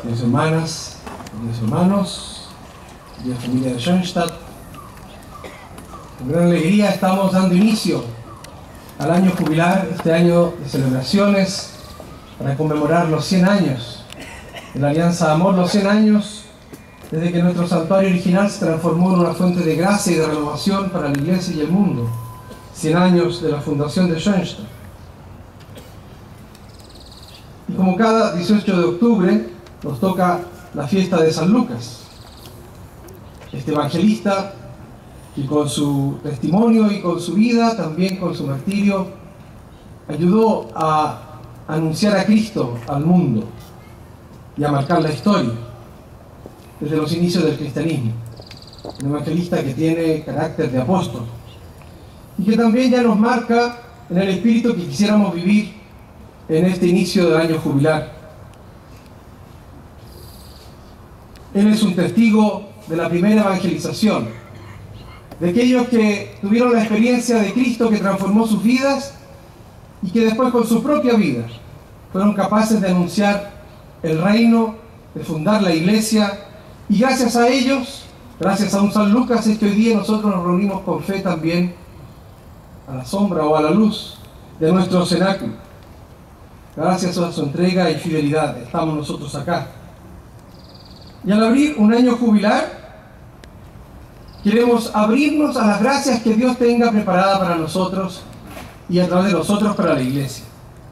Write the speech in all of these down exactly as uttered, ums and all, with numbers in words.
queridas hermanas, queridos hermanos, querida familia de Schoenstatt, con gran alegría estamos dando inicio al año jubilar, este año de celebraciones para conmemorar los cien años de la Alianza de Amor, los cien años desde que nuestro santuario original se transformó en una fuente de gracia y de renovación para la Iglesia y el mundo, cien años de la fundación de Schoenstatt. Y como cada dieciocho de octubre nos toca la fiesta de San Lucas, este evangelista que con su testimonio y con su vida, también con su martirio, ayudó a anunciar a Cristo al mundo y a marcar la historia desde los inicios del cristianismo. Un evangelista que tiene carácter de apóstol y que también ya nos marca en el espíritu que quisiéramos vivir en este inicio del año jubilar. Él es un testigo de la primera evangelización, de aquellos que tuvieron la experiencia de Cristo que transformó sus vidas y que después con su propia vida fueron capaces de anunciar el reino, de fundar la iglesia, y gracias a ellos, gracias a un San Lucas, es que hoy día nosotros nos reunimos con fe también a la sombra o a la luz de nuestro cenáculo. Gracias a su entrega y fidelidad estamos nosotros acá. Y al abrir un año jubilar, queremos abrirnos a las gracias que Dios tenga preparada para nosotros y a través de nosotros para la iglesia.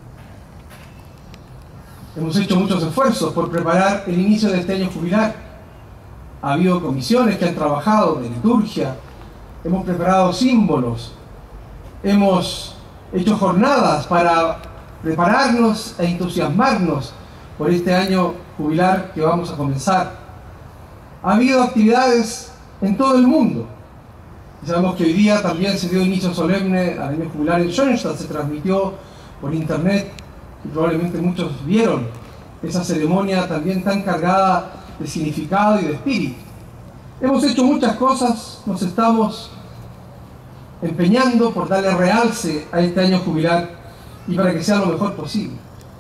Hemos hecho muchos esfuerzos por preparar el inicio de este año jubilar. Ha habido comisiones que han trabajado de liturgia, hemos preparado símbolos, hemos hecho jornadas para prepararnos e entusiasmarnos por este año jubilar que vamos a comenzar. Ha habido actividades en todo el mundo. Y sabemos que hoy día también se dio inicio solemne al año jubilar en Schoenstatt, se transmitió por internet y probablemente muchos vieron esa ceremonia también tan cargada de significado y de espíritu. Hemos hecho muchas cosas, nos estamos empeñando por darle realce a este año jubilar y para que sea lo mejor posible.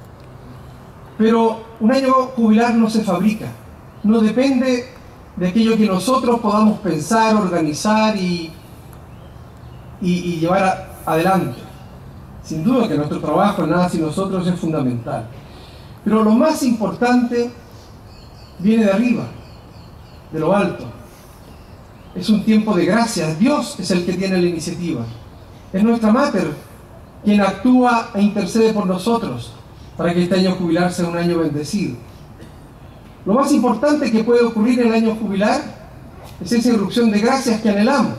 Pero un año jubilar no se fabrica, no depende de aquello que nosotros podamos pensar, organizar y, y, y llevar a, adelante. Sin duda que nuestro trabajo en Nada Sin Nosotros es fundamental. Pero lo más importante viene de arriba, de lo alto. Es un tiempo de gracias. Dios es el que tiene la iniciativa. Es nuestra Mater quien actúa e intercede por nosotros para que este año jubilar sea un año bendecido. Lo más importante que puede ocurrir en el año jubilar es esa irrupción de gracias que anhelamos.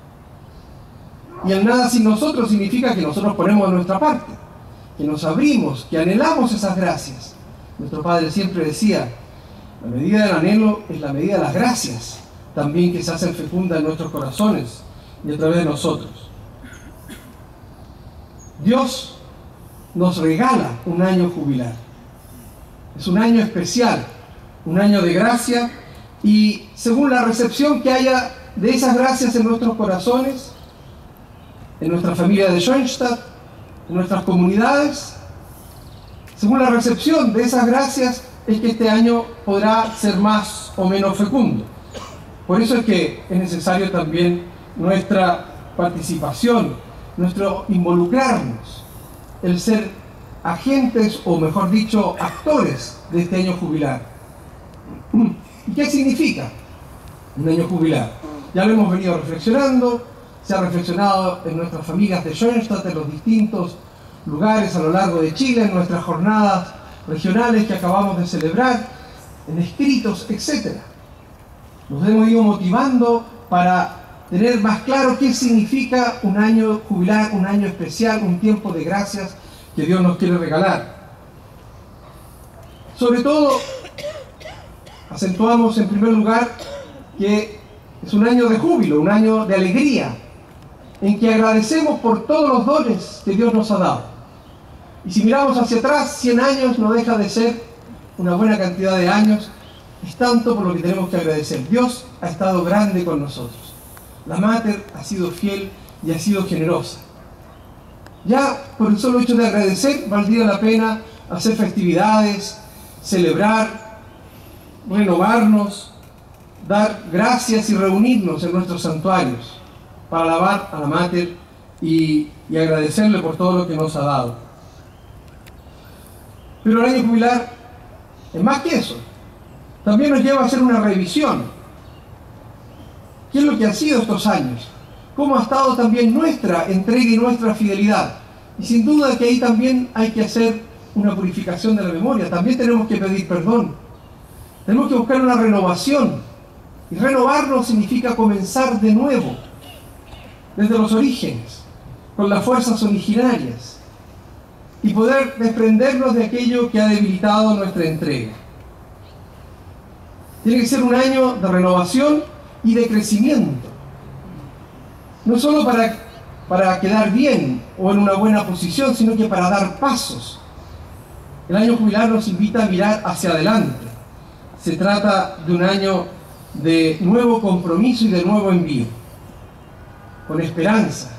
Y el Nada Sin Nosotros significa que nosotros ponemos de nuestra parte, que nos abrimos, que anhelamos esas gracias. Nuestro Padre siempre decía, la medida del anhelo es la medida de las gracias, también que se hacen fecundas en nuestros corazones y a través de nosotros. Dios nos regala un año jubilar. Es un año especial, un año de gracia, y según la recepción que haya de esas gracias en nuestros corazones, en nuestra familia de Schoenstatt, en nuestras comunidades, según la recepción de esas gracias, es que este año podrá ser más o menos fecundo. Por eso es que es necesario también nuestra participación, nuestro involucrarnos, el ser agentes, o mejor dicho, actores de este año jubilar. ¿Y qué significa un año jubilar? Ya lo hemos venido reflexionando, se ha reflexionado en nuestras familias de Schoenstatt, en los distintos lugares a lo largo de Chile, en nuestras jornadas regionales que acabamos de celebrar, en escritos, etcétera. Nos hemos ido motivando para tener más claro qué significa un año jubilar, un año especial, un tiempo de gracias que Dios nos quiere regalar. Sobre todo, acentuamos en primer lugar que es un año de júbilo, un año de alegría, en que agradecemos por todos los dones que Dios nos ha dado. Y si miramos hacia atrás, cien años no deja de ser una buena cantidad de años. Es tanto por lo que tenemos que agradecer. Dios ha estado grande con nosotros. La Mater ha sido fiel y ha sido generosa. Ya por el solo hecho de agradecer, valdría la pena hacer festividades, celebrar, renovarnos, dar gracias y reunirnos en nuestros santuarios para alabar a la Mater y, y agradecerle por todo lo que nos ha dado. Pero el año jubilar es más que eso. También nos lleva a hacer una revisión. ¿Qué es lo que ha sido estos años? ¿Cómo ha estado también nuestra entrega y nuestra fidelidad? Y sin duda que ahí también hay que hacer una purificación de la memoria. También tenemos que pedir perdón. Tenemos que buscar una renovación. Y renovarnos significa comenzar de nuevo, desde los orígenes, con las fuerzas originarias, y poder desprendernos de aquello que ha debilitado nuestra entrega. Tiene que ser un año de renovación y de crecimiento. No solo para, para quedar bien o en una buena posición, sino que para dar pasos. El año jubilar nos invita a mirar hacia adelante. Se trata de un año de nuevo compromiso y de nuevo envío, con esperanza,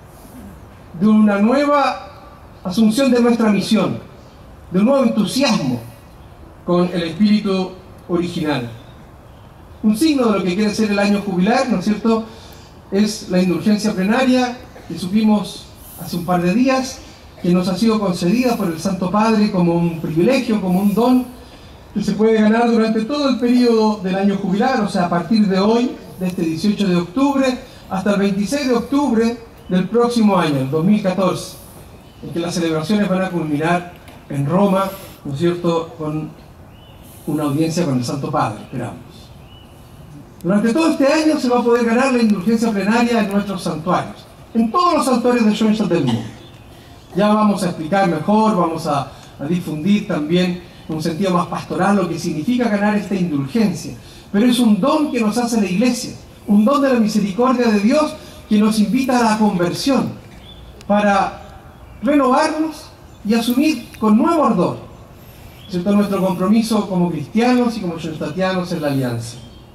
de una nueva asunción de nuestra misión, de un nuevo entusiasmo con el espíritu original. Un signo de lo que quiere ser el año jubilar, ¿no es cierto?, es la indulgencia plenaria que supimos hace un par de días, que nos ha sido concedida por el Santo Padre como un privilegio, como un don, que se puede ganar durante todo el periodo del año jubilar, o sea, a partir de hoy, de este dieciocho de octubre, hasta el veintiséis de octubre del próximo año, el dos mil catorce, en que las celebraciones van a culminar en Roma, ¿no es cierto?, con una audiencia con el Santo Padre, esperamos. Durante todo este año se va a poder ganar la indulgencia plenaria en nuestros santuarios, en todos los santuarios de Schoenstatt del mundo. Ya vamos a explicar mejor, vamos a, a difundir también en un sentido más pastoral lo que significa ganar esta indulgencia. Pero es un don que nos hace la Iglesia, un don de la misericordia de Dios que nos invita a la conversión para renovarnos y asumir con nuevo ardor, ¿cierto?, nuestro compromiso como cristianos y como schoenstattianos en la alianza.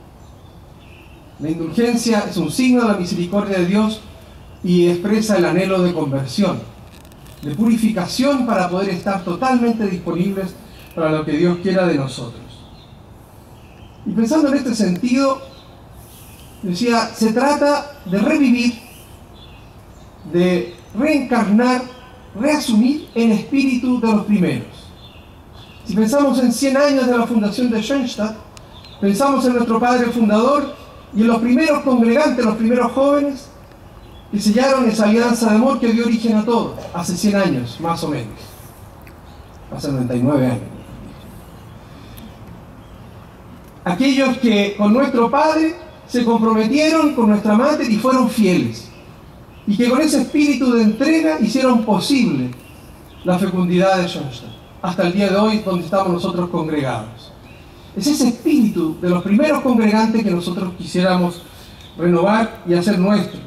La indulgencia es un signo de la misericordia de Dios y expresa el anhelo de conversión, de purificación para poder estar totalmente disponibles para lo que Dios quiera de nosotros. Y pensando en este sentido, decía, se trata de revivir, de reencarnar, reasumir el espíritu de los primeros. Si pensamos en cien años de la fundación de Schoenstatt, pensamos en nuestro padre fundador y en los primeros congregantes, los primeros jóvenes que sellaron esa alianza de amor que dio origen a todo, hace cien años, más o menos, hace noventa y nueve años. Aquellos que con nuestro Padre se comprometieron con nuestra Mater y fueron fieles, y que con ese espíritu de entrega hicieron posible la fecundidad de Schoenstatt, hasta el día de hoy donde estamos nosotros congregados. Es ese espíritu de los primeros congregantes que nosotros quisiéramos renovar y hacer nuestro.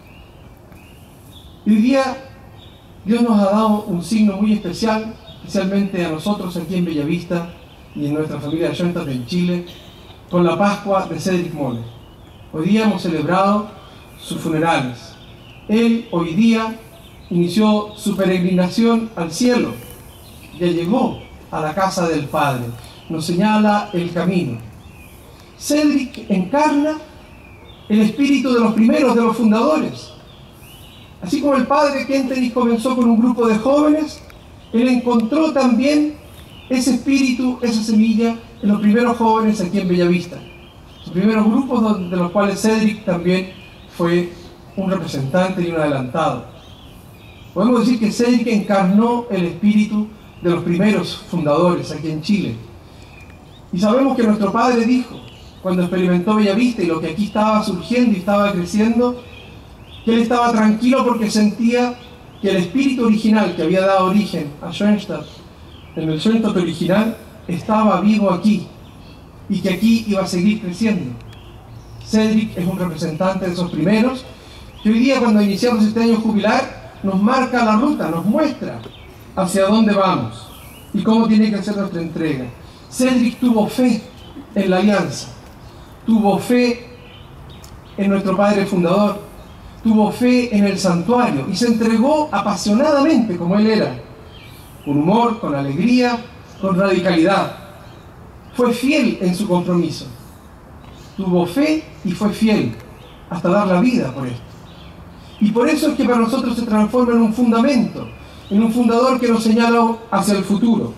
Y hoy día Dios nos ha dado un signo muy especial, especialmente a nosotros aquí en Bellavista y en nuestra familia de Schoenstatt en Chile, con la Pascua de Cedric Moller. Hoy día hemos celebrado sus funerales. Él hoy día inició su peregrinación al cielo, ya llegó a la casa del Padre, nos señala el camino. Cedric encarna el espíritu de los primeros, de los fundadores. Así como el padre Kentenich comenzó con un grupo de jóvenes, él encontró también ese espíritu, esa semilla, en los primeros jóvenes aquí en Bellavista. Los primeros grupos de los cuales Cedric también fue un representante y un adelantado. Podemos decir que Cedric encarnó el espíritu de los primeros fundadores aquí en Chile. Y sabemos que nuestro padre dijo, cuando experimentó Bellavista y lo que aquí estaba surgiendo y estaba creciendo, que él estaba tranquilo porque sentía que el espíritu original que había dado origen a Schoenstatt, en el Schoenstatt original, estaba vivo aquí y que aquí iba a seguir creciendo. Cedric es un representante de esos primeros que hoy día, cuando iniciamos este año jubilar, nos marca la ruta, nos muestra hacia dónde vamos y cómo tiene que ser nuestra entrega. Cedric tuvo fe en la alianza, tuvo fe en nuestro padre fundador, tuvo fe en el santuario y se entregó apasionadamente como él era, con humor, con alegría, con radicalidad. fue fiel en su compromiso. Tuvo fe y fue fiel hasta dar la vida por esto. Y por eso es que para nosotros se transforma en un fundamento, en un fundador que nos señala hacia el futuro.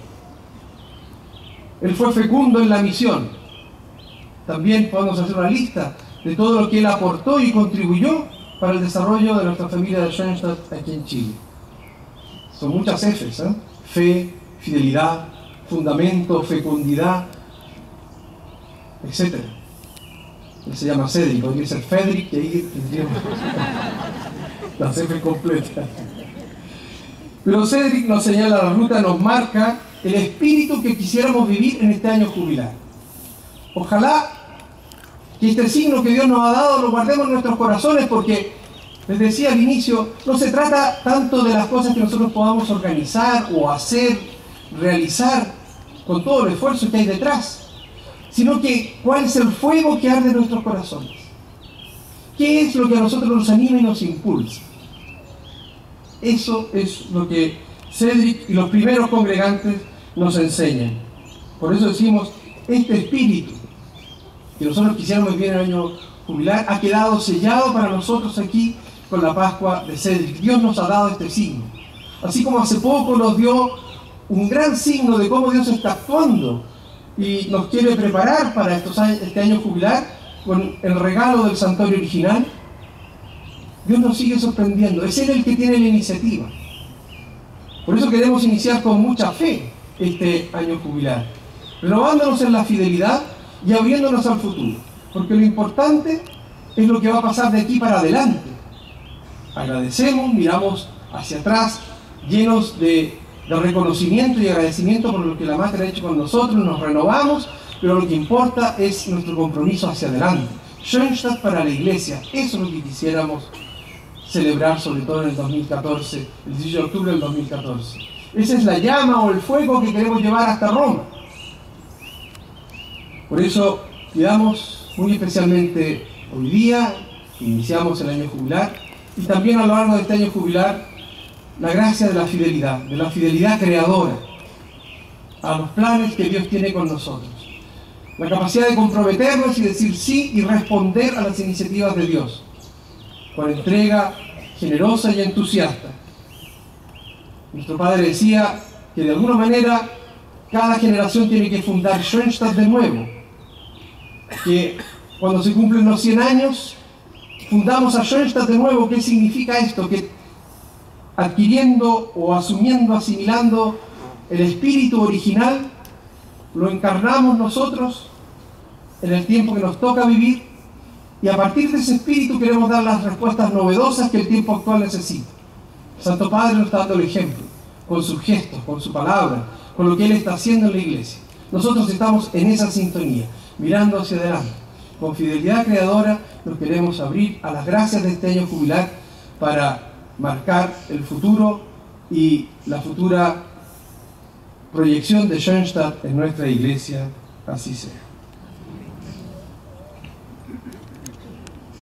Él fue fecundo en la misión. También podemos hacer una lista de todo lo que él aportó y contribuyó para el desarrollo de nuestra familia de Schoenstatt aquí en Chile. Son muchas Fs, ¿eh? Fe, fidelidad, fundamento, fecundidad, etcétera. Él se llama Cedric, podría ser Fedric, y ahí tendríamos la F completa. Pero Cedric nos señala la ruta, nos marca el espíritu que quisiéramos vivir en este año jubilar. Ojalá que este signo que Dios nos ha dado lo guardemos en nuestros corazones, porque les decía al inicio, no se trata tanto de las cosas que nosotros podamos organizar o hacer, realizar con todo el esfuerzo que hay detrás, sino que cuál es el fuego que arde en nuestros corazones. ¿Qué es lo que a nosotros nos anima y nos impulsa? Eso es lo que Cedric y los primeros congregantes nos enseñan. Por eso decimos, este espíritu que nosotros quisiéramos vivir en el año jubilar ha quedado sellado para nosotros aquí con la Pascua de Cedric. Dios nos ha dado este signo. Así como hace poco nos dio un gran signo de cómo Dios está actuando y nos quiere preparar para estos años, este año jubilar con el regalo del santuario original, Dios nos sigue sorprendiendo. Es Él el que tiene la iniciativa. Por eso queremos iniciar con mucha fe este año jubilar, renovándonos en la fidelidad y abriéndonos al futuro. Porque lo importante es lo que va a pasar de aquí para adelante. Agradecemos, miramos hacia atrás, llenos de, de reconocimiento y agradecimiento por lo que la Mater ha hecho con nosotros, nos renovamos, pero lo que importa es nuestro compromiso hacia adelante. Schoenstatt para la Iglesia, eso es lo que quisiéramos celebrar, sobre todo en el dos mil catorce, el dieciocho de octubre del dos mil catorce. Esa es la llama o el fuego que queremos llevar hasta Roma. Por eso cuidamos muy especialmente hoy día, que iniciamos el año jubilar, y también a lo largo de este año jubilar, la gracia de la fidelidad, de la fidelidad creadora a los planes que Dios tiene con nosotros. La capacidad de comprometernos y decir sí y responder a las iniciativas de Dios, con entrega generosa y entusiasta. Nuestro padre decía que de alguna manera cada generación tiene que fundar Schoenstatt de nuevo, que cuando se cumplen los cien años fundamos a Schoenstatt de nuevo. ¿Qué significa esto? Que adquiriendo o asumiendo, asimilando el espíritu original, lo encarnamos nosotros en el tiempo que nos toca vivir, y a partir de ese espíritu queremos dar las respuestas novedosas que el tiempo actual necesita. El Santo Padre nos está dando el ejemplo, con sus gestos, con su palabra, con lo que Él está haciendo en la Iglesia. Nosotros estamos en esa sintonía, mirando hacia adelante. Con fidelidad creadora nos queremos abrir a las gracias de este año jubilar para marcar el futuro y la futura proyección de Schoenstatt en nuestra Iglesia. Así sea.